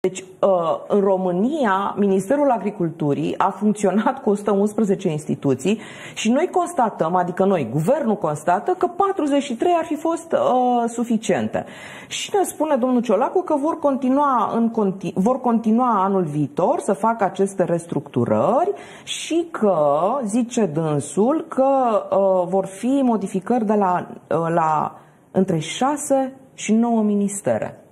Deci, în România, Ministerul Agriculturii a funcționat cu 111 instituții și noi constatăm, adică noi, guvernul constată că 43 ar fi fost suficiente. Și ne spune domnul Ciolacu că vor continua anul viitor să facă aceste restructurări și că, zice dânsul, că vor fi modificări de la între 6 și 9 ministere.